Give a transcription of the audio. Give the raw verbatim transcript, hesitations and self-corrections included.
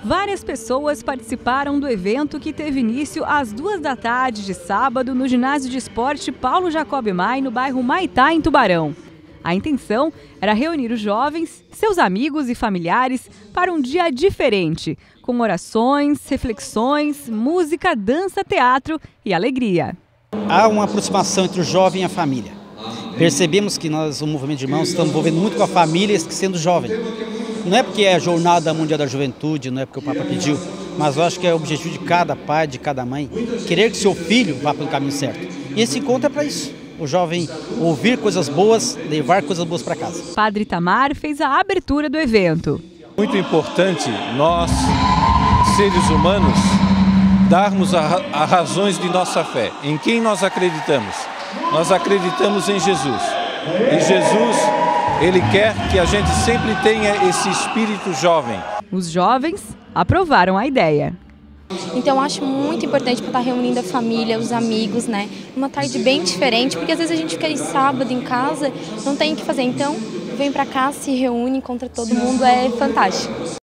Várias pessoas participaram do evento que teve início às duas da tarde de sábado no ginásio de esporte Paulo Jacob Mai, no bairro Maitá, em Tubarão. A intenção era reunir os jovens, seus amigos e familiares para um dia diferente, com orações, reflexões, música, dança, teatro e alegria. Há uma aproximação entre o jovem e a família. Percebemos que nós, o Movimento de Irmãos, estamos envolvendo muito com a família, esquecendo o jovem. Não é porque é a Jornada Mundial da Juventude, não é porque o Papa pediu, mas eu acho que é o objetivo de cada pai, de cada mãe, querer que seu filho vá pelo caminho certo. E esse encontro é para isso. O jovem ouvir coisas boas, levar coisas boas para casa. Padre Itamar fez a abertura do evento. Muito importante nós, seres humanos, darmos a, a razões de nossa fé. Em quem nós acreditamos? Nós acreditamos em Jesus. E Jesus, Ele quer que a gente sempre tenha esse espírito jovem. Os jovens aprovaram a ideia. Então eu acho muito importante para estar reunindo a família, os amigos, né? Uma tarde bem diferente, porque às vezes a gente fica aí sábado em casa, não tem o que fazer. Então vem para cá, se reúne, encontra todo mundo, é fantástico.